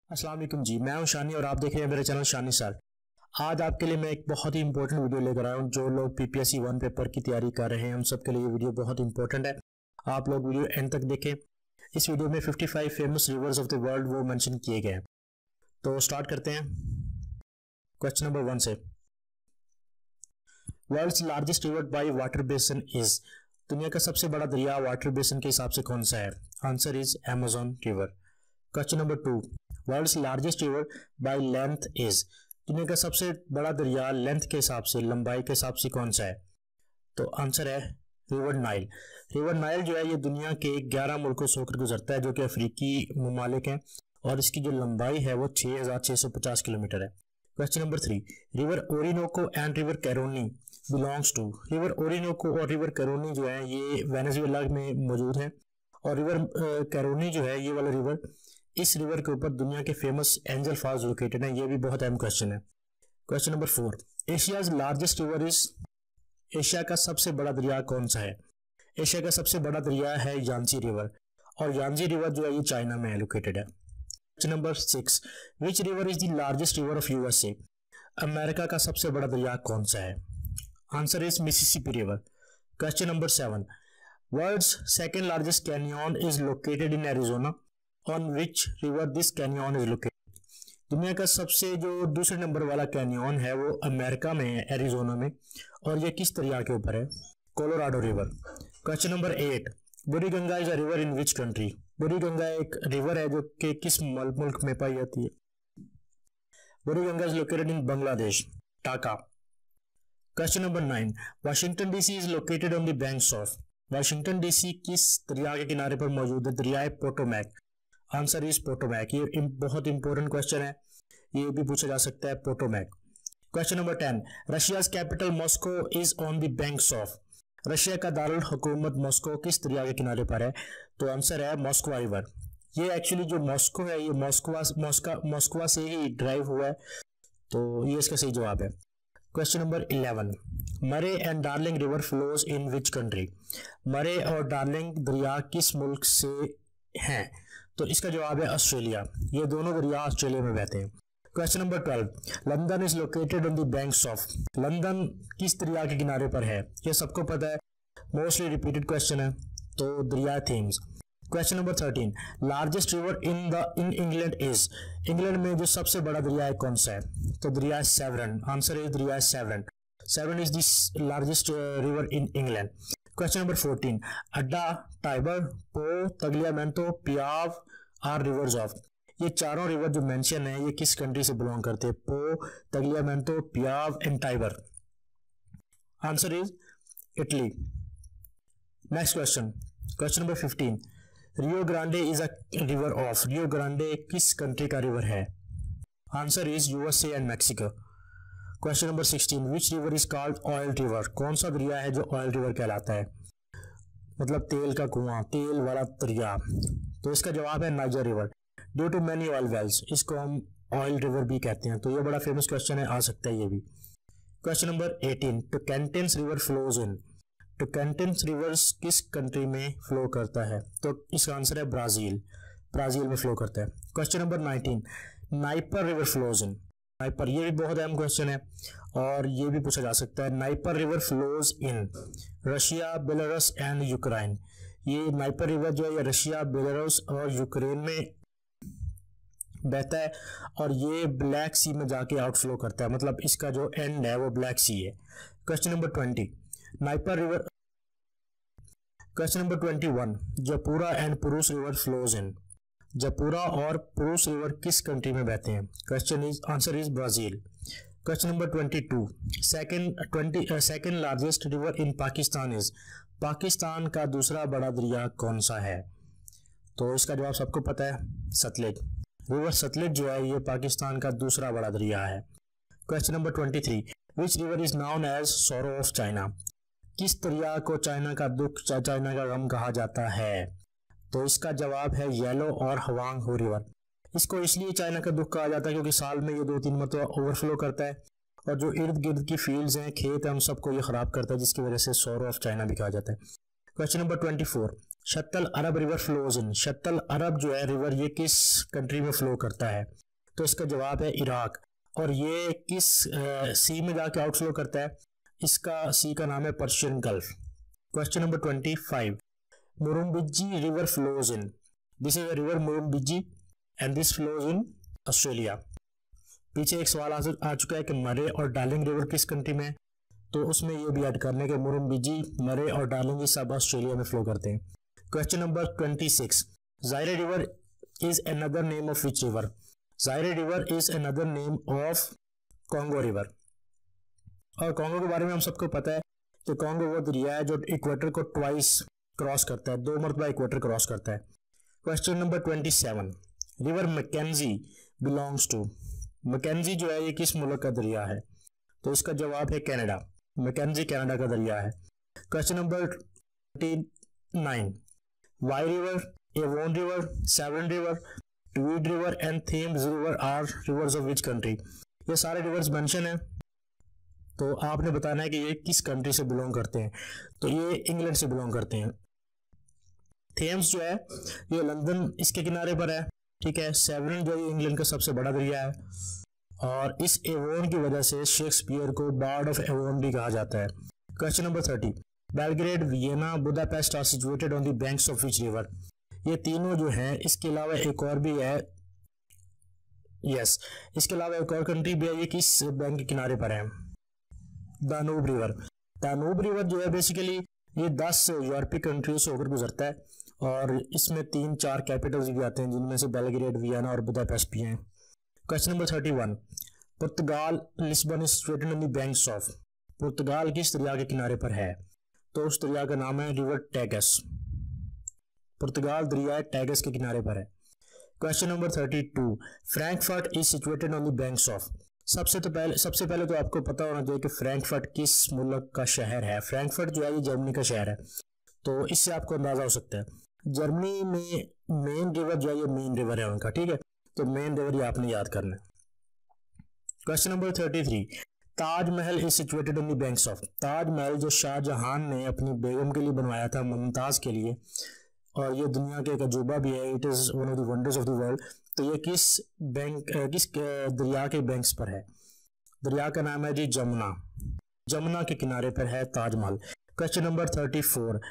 अस्सलाम वालेकुम जी, मैं हूं शानी और आप देख रहे हैं मेरे चैनल शानी सर। आज आपके लिए मैं एक बहुत ही इंपॉर्टेंट वीडियो लेकर आया हूं। जो लोग पीपीएससी 1 पेपर की तैयारी कर रहे हैं उन सबके लिए ये वीडियो बहुत इंपॉर्टेंट है। आप लोग वीडियो एंड तक देखें। इस वीडियो में 55 famous rivers of the world वो मेंशन किए गए हैं। तो स्टार्ट करते हैं क्वेश्चन नंबर 1 से। World's largest river by water basin is, दुनिया का सबसे बड़ा दरिया वाटर बेसन के हिसाब से कौन सा है? Answer is Amazon river. Question number 2, world's largest river by length is, दुनिया का सबसे बड़ा दरिया लेंथ के हिसाब से, लंबाई के हिसाब से कौन सा है? तो आंसर है रिवर नाइल। रिवर नाइल जो है ये दुनिया के 11 मुल्कों से होकर गुजरता है, जो कि अफ्रीकी ममालिक हैं, और इसकी जो लंबाई है वो 6650 किलोमीटर है। Question number 3, river Orinoco and river Caroni belongs to, river Orinoco और रिवर कैरोनी जो है ये वेनेजुएला में मौजूद है, और रिवर कैरोनी जो है ये वाला रिवर, इस रिवर के ऊपर दुनिया के फेमस एंजल फॉल्स लोकेटेड है। ये भी बहुत अहम क्वेश्चन है। Question number 4, Asia's largest river is, Asia का सबसे बड़ा दरिया कौन सा है? एशिया का सबसे बड़ा दरिया है यांसी रिवर, और यांसी रिवर जो है ये चाइना में लोकेटेड है। Question number 6, which river is the largest river of USA, America का सबसे बड़ा दरिया कौन सा है? Answer is Mississippi river. Question number 7, world's second largest canyon is located in Arizona, on which river this canyon is located, दुनिया का सबसे जो दूसरे नंबर वाला कैनियन है वो अमेरिका में है, एरिजोना में, और ये किस दरिया के ऊपर है? Colorado river. Question number 8, Buri Ganga is a river in which country, Buri Ganga एक रिवर है जो कि किस मुल्क में पाई जाती है? Buri Ganga is located in Bangladesh, Dhaka. Question number 9, Washington DC is located on the banks of, Washington DC किस दरिया के किनारे पर मौजूद है? दरियाए पोटोमैक। Answer is Potomac. ये बहुत इंपॉर्टेंट क्वेश्चन है, ये भी पूछा जा सकता है, Potomac. Question number 10, Russia's capital Moscow is on the banks of, Russia का दारुल हुकूमत मॉस्को किस दरिया के किनारे पर है? तो आंसर है मॉस्को रिवर। ये एक्चुअली जो मॉस्को है ये मॉस्को से ही ड्राइव हुआ है, तो ये इसका सही जवाब है। Question number 11, Murray and Darling river flows in which country, Murray और डार्लिंग दरिया किस मुल्क से हैं? तो इसका जवाब है ऑस्ट्रेलिया। ये दोनों दरिया ऑस्ट्रेलिया में बहते हैं। Question number 12, London is located on the banks of, London किस दरिया के किनारे पर है? ये सबको पता है, मोस्टली रिपीटेड क्वेश्चन है, तो दरिया Thames. Question number 13, largest river in England is, England में जो सबसे बड़ा दरिया है कौन सा है? तो दरिया सेवरन। आंसर इज दरिया Severn. Severn is the largest river in England. Question number 14, Adda, Tiber, Po, Tagliamento, Piave are rivers of, ये चारों रिवर जो मेंशन है ये किस कंट्री से बिलोंग करते हैं? Po, Tagliamento, Piave and Tiber. Answer is Italy. Next question, question number 15, Rio Grande is a river of, Rio Grande किस कंट्री का रिवर है? Answer is USA and Mexico. Question number 16, which river is called oil river, कौन सा दरिया है जो oil river कहलाता है? मतलब तेल का कुआं, तेल वाला दरिया। तो इसका जवाब है Niger river. Due to many oil wells, इसको हम ऑयल रिवर भी कहते हैं, तो ये बड़ा फेमस क्वेश्चन है, आ सकता है ये भी। Question number 18, Tocantins river flows in, Tocantins rivers किस कंट्री में फ्लो करता है? तो इसका आंसर है ब्राजील, ब्राजील में फ्लो करता है। Question number 19, Dnieper river flows in, Dnieper ये भी बहुत अहम क्वेश्चन है और ये भी पूछा जा सकता है। Dnieper river flows in Russia, Belarus and Ukraine, ये नाइपर रिवर जो है ये रशिया, बेलारूस और यूक्रेन में बहता है, और ये ब्लैक सी में जाके आउटफ्लो करता है, मतलब इसका जो एंड है वो ब्लैक सी है। Question number 20, Dnieper river. Question number 21, Japura and Purus river flows in, Japura और पुरुष रिवर किस कंट्री में बहते हैं? Question is, answer is Brazil. Question number 22, second largest river in Pakistan is, Pakistan का दूसरा बड़ा दरिया कौन सा है? तो इसका जवाब सबको पता है, सतलुज। रिवर सतलुज जो है ये पाकिस्तान का दूसरा बड़ा दरिया है। Question number 23, which river is known as sorrow of China, किस दरिया को चाइना का दुख, चाइना का गम कहा जाता है? तो इसका जवाब है येलो और हवांग हो रिवर। इसको इसलिए चाइना का दुख कहा जाता है क्योंकि साल में ये 2-3 मरतबा ओवरफ्लो करता है, और जो इर्द गिर्द की फील्ड्स हैं, खेत हैं, उन सबको ये खराब करता है, जिसकी वजह से सोरो ऑफ चाइना भी कहा जाता है। Question number 24, Shatt al Arab river flows in, Shatt al Arab जो है रिवर ये किस कंट्री में फ्लो करता है? तो इसका जवाब है इराक। और ये किस सी में जाके आउटफ्लो करता है? इसका सी का नाम है Persian Gulf. Question number 25, Murrumbidgee river flows in, this is a river Murrumbidgee and this flows in Australia. पीछे एक सवाल आ चुका है कि मरे और डार्लिंग रिवर किस कंट्री में है, तो उसमें ये भी ऐड करने के मुरुम्बिजी, मरे और डार्लिंग ये सब ऑस्ट्रेलिया में फ्लो करते हैं। Question number 26, Zaire river is another name of which river? Zaire river is another name of Congo river. और कॉन्गो के बारे में हम सबको पता है कि कॉन्गो वो दरिया है जो इक्वेटर को ट्वाइस क्रॉस करता है, 2 मरतबा इक्वेटर क्रॉस करता है। Question number 27, river Mackenzie belongs to, Mackenzie जो है ये किस मुल्क का दरिया है? तो इसका जवाब है कनाडा, मैकेंजी कनाडा का दरिया है। Question number 29, Wye river, Avon river, Severn river, Tweed river and Thames river are rivers of which country? ये सारे रिवर्स मेंशन है, तो आपने बताना है कि ये किस कंट्री से बिलोंग करते हैं। तो ये इंग्लैंड से बिलोंग करते हैं। थेम्स जो है ये लंदन इसके किनारे पर है, ठीक है। सेवन जो है इंग्लैंड का सबसे बड़ा दरिया है, और इस एवोन की वजह से शेक्सपियर को बार्ड ऑफ एवोन भी कहा जाता है। Question number 30, Belgrade, Vienna, Budapest are situated on the banks of which river? ये तीनों जो हैं, इसके अलावा एक और भी है, यस, इसके अलावा एक और कंट्री भी है, ये किस बैंक के किनारे पर है? दानूब रिवर। दानूब रिवर जो है बेसिकली ये 10 यूरोपीय कंट्रियों से होकर गुजरता है, और इसमें 3-4 कैपिटल्स भी आते हैं, जिनमें से बेलग्रेड, वियना और बुदापेस्ट भी हैं। Question number 31, Portugal, Lisbon is situated on the banks of, Portugal किस दरिया के किनारे पर है? तो उस दरिया का नाम है रिवर टैगस। पुर्तगाल दरिया टैगस के किनारे पर है। Question number 32, Frankfurt is situated on the banks of, सबसे पहले तो आपको पता होना चाहिए कि फ्रैंकफर्ट किस मुल्क का शहर है। फ्रैंकफर्ट जो है ये जर्मनी का शहर है, तो इससे आपको अंदाजा हो सकता है। जर्मनी में मेन रिवर जो है ये मेन रिवर है उनका, ठीक है, तो मेन रिवर ये आपने याद करना है। Question number 33, Taj Mahal is situated on the banks of, Taj Mahal जो शाहजहां ने अपनी बेगम के लिए बनवाया था, मुमताज के लिए, और ये दुनिया के एक अजूबा भी है, it is one of the wonders of the world. तो ये किस दरिया के बैंक्स पर है? दरिया का नाम है जी जमुना, जमुना के किनारे पर है Taj Mahal. Question number 34,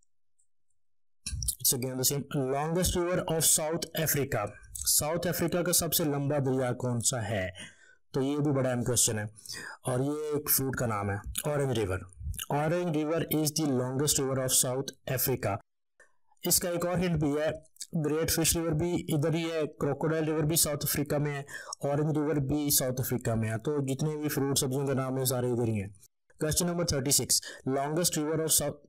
it's again the same, longest river of South Africa, South Africa का सबसे लंबा दरिया कौन सा है? तो ये भी बड़ा अहम क्वेश्चन है, और ये एक फ्रूट का नाम है, Orange river. Orange river is the longest river of South Africa. इसका एक और हिंट भी है, ग्रेट फिश रिवर भी इधर ही है, क्रोकोडाइल रिवर भी साउथ अफ्रीका में है, ऑरेंज रिवर भी साउथ अफ्रीका में है। तो जितने भी फ्रूट सब्जियों का नाम है सारे इधर ही हैं। Question number 36, longest river of south,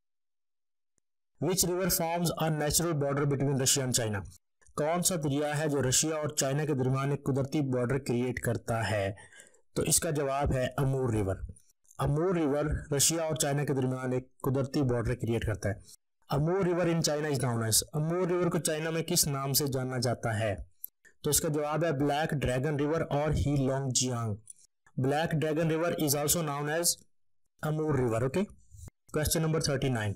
which river forms a natural border between Russia and China? कौन सा दरिया है जो रशिया और चाइना के दरमियान एक कुदरती बॉर्डर क्रिएट करता है? तो इसका जवाब है Amur river. Amur river Russia और चाइना के दरमियान एक कुदरती बॉर्डर क्रिएट करता है। Amur river in China is known as, Amur river को चाइना में किस नाम से जाना जाता है? तो इसका जवाब है ब्लैक ड्रैगन रिवर और Heilongjiang. Black Dragon river is also known as Amur river. Okay, question number 39,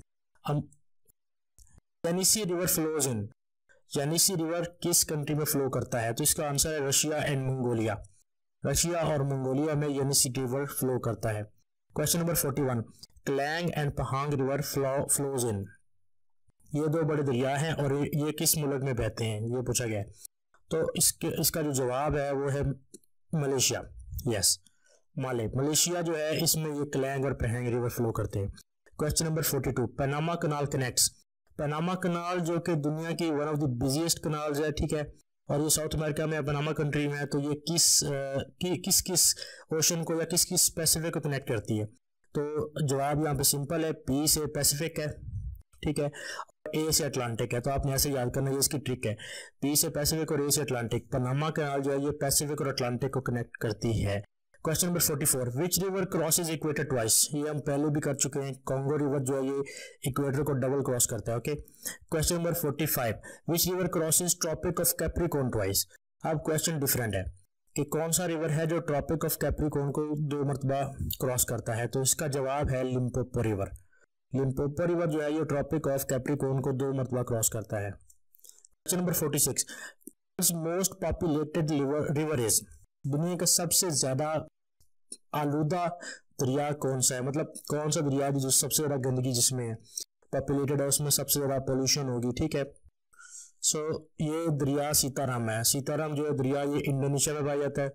Yenisei river flows in, Yenisei river किस कंट्री में फ्लो करता है? तो इसका आंसर है रशिया एंड मंगोलिया। रशिया और Mongolia में येनिसी रिवर फ्लो करता है। Question number 41, Klang and Pahang river flows in, ये 2 बड़े दरिया हैं और ये किस मुल्क में बहते हैं, ये पूछा गया है। तो इसका जो जवाब है वो है मलेशिया, यस, माले, मलेशिया जो है इसमें ये क्लैंग और पहांग रिवर फ्लो करते हैं। Question number 42, Panama canal connects, Panama canal जो कि दुनिया की one of the busiest canals है, ठीक है, और ये साउथ अमेरिका में, पनामा कंट्री में है। तो ये किस ओशन को या किस पैसिफिक को कनेक्ट करती है? तो जवाब यहाँ पे सिंपल है, पी से पैसिफिक है, ठीक है, ए से अटलांटिक है। तो आपने ऐसे याद करना, ये इसकी ट्रिक है, पी से पैसिफिक और ए से अटलांटिक। पनामा कनाल जो है ये पैसिफिक और अटलांटिक को कनेक्ट करती है। Question number 44, which river crosses equator twice, ये हम पहले भी कर चुके हैं, कॉन्गो रिवर जो है ये इक्वेटर को डबल क्रॉस करता है। Okay, question number 45, which river crosses tropic of Capricorn twice. अब क्वेश्चन डिफरेंट है कि कौन सा रिवर है जो ट्रॉपिक ऑफ कैप्रिकॉर्न को 2 मरतबा क्रॉस करता है? तो इसका जवाब है लिम्पोपो रिवर। लिम्पोपो रिवर जो है ये ट्रॉपिक ऑफ कैप्रिकॉर्न को 2 मरतबा क्रॉस करता है। Question number 46, most populated river is, दुनिया का सबसे ज्यादा आलूदा दरिया कौन सा है, मतलब कौन सा दरिया है जो सबसे ज्यादा गंदगी जिसमें है, पॉपुलेटेड है, उसमें सबसे ज्यादा पोल्यूशन होगी, ठीक है। सो ये दरिया सीताराम है। सीताराम जो है दरिया ये इंडोनेशिया में पाया जाता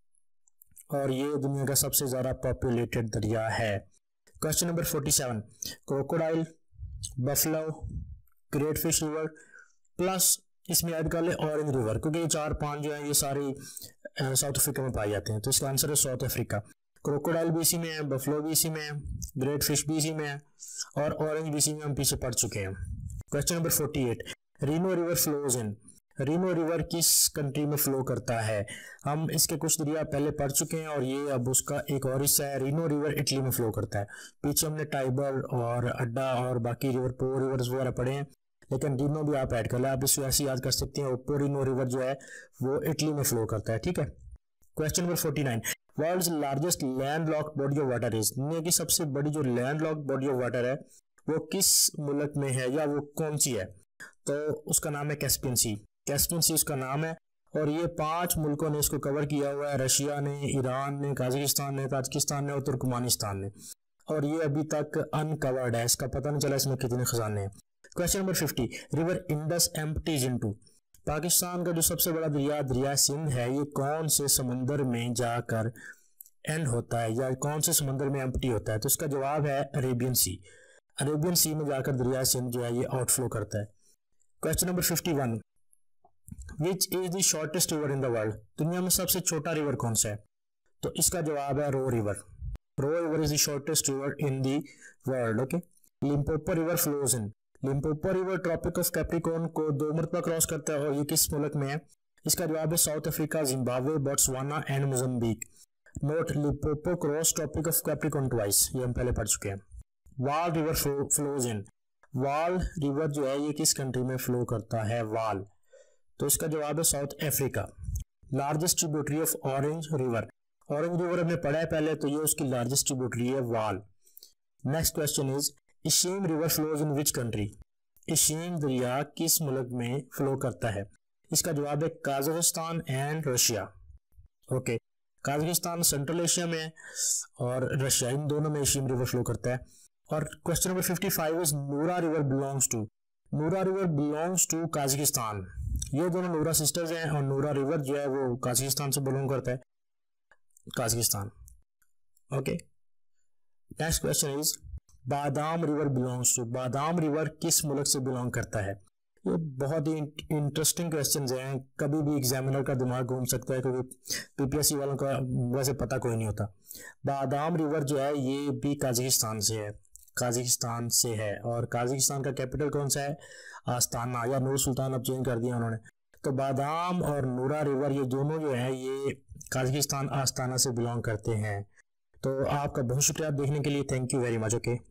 है और ये दुनिया का सबसे ज्यादा पॉपुलेटेड दरिया है। Question number 47, Crocodile, Buffalo, Great Fish river plus इसमें ऐड कर ले ऑरेंज रिवर, क्योंकि ये 4-5 जो है ये सारी साउथ अफ्रीका में पाए जाते हैं, तो इसका आंसर है साउथ अफ्रीका। क्रोकोडाइल भी इसी में है, बफलो भी इसी में है, ग्रेट फिश भी इसी में है और ऑरेंज भी इसी में हम पीछे पढ़ चुके हैं। Question number 48, Reno river flows in, Reno river किस कंट्री में फ्लो करता है, हम इसके कुछ दरिया पहले पढ़ चुके हैं और ये अब उसका एक और हिस्सा है। रीनो रिवर इटली में फ्लो करता है। पीछे हमने टाइबर और अड्डा और बाकी रिवर, पो रिवर्स वगैरह पढ़े हैं, लेकिन रीनो भी आप ऐड कर ले, आप इसको ऐसे याद कर सकते हैं। ओप्पो रीनो रिवर जो है वो इटली में फ्लो करता है, ठीक है। Question number 49, world's largest landlocked body of water is, दुनिया की सबसे बड़ी जो लैंडलॉक्ड बॉडी ऑफ वाटर है वो किस मुल्क में है या वो कौन सी है, तो उसका नाम है कैस्पियन सी। कैस्पियन सी उसका नाम है और ये 5 मुल्कों ने इसको कवर किया हुआ है, रशिया ने, ईरान ने, कजाकिस्तान ने, ताजिकिस्तान ने और तुर्कमानिस्तान ने, और ये अभी तक अनकवर्ड है, इसका पता नहीं चला इसमें कितने खजाने हैं। Question number 50, river Indus empties into, Pakistan का जो सबसे बड़ा दरिया, दरिया सिंध है, ये कौन से समुंदर में जाकर एंड होता है या कौन से समुंदर में एम्प्टी होता है, तो इसका जवाब है अरेबियन सी। अरेबियन सी में जाकर दरिया सिंध जो है ये आउटफ्लो करता है। Question number 51, which is the shortest river in the world, दुनिया में सबसे छोटा रिवर कौन सा है, तो इसका जवाब है Roe river. Roe river is the shortest river in the world, okay. Limpopo river flows in, Limpopo river Tropic of Capricorn को 2 मरतबा क्रॉस करता है और ये किस मुल्क में है, इसका जवाब है South Africa, Zimbabwe, Botswana and Mozambique. Note, Limpopo cross Tropic of Capricorn twice, ये हम पहले पढ़ चुके हैं। वाल रिवर फ्लोज इन, वाल रिवर जो है ये किस कंट्री में फ्लो करता है, वाल, तो इसका जवाब है South Africa. Largest tributary of Orange river, Orange river हमने पढ़ा है पहले, तो ये उसकी लार्जेस्ट ट्रिब्यूटरी है, Vaal. Next question is, Ishim river flows in which country, Ishim दरिया किस मुल्क में फ्लो करता है, इसका जवाब है Kazakhstan and Russia, okay. Kazakhstan Central Asia में है और रशिया, इन दोनों में इशेम रिवर फ्लो करता है। और question number 55 is, Nura river belongs to, Nura river belongs to Kazakhstan, ये दोनों नूरा सिस्टर्स हैं और नूरा रिवर जो है वो कजाकिस्तान से बिलोंग करता है, Kazakhstan, okay. Next question is, Badam river belongs to, Badam river किस मुल्क से बिलोंग करता है, ये बहुत ही इंटरेस्टिंग क्वेश्चंस हैं, कभी भी एग्जामिनर का दिमाग घूम सकता है क्योंकि पीपीएससी वालों का वैसे पता कोई नहीं होता। बादाम रिवर जो है ये भी कजाकिस्तान से है, कजाकिस्तान से है, और कजाकिस्तान का कैपिटल कौन सा है, आस्ताना, या नूर सुल्तान अब चेंज कर दिया उन्होंने। तो बादाम और नूरा रिवर ये दोनों जो है ये कजाकिस्तान आस्ताना से बिलोंग करते हैं। तो आपका बहुत शुक्रिया देखने के लिए, thank you very much, okay.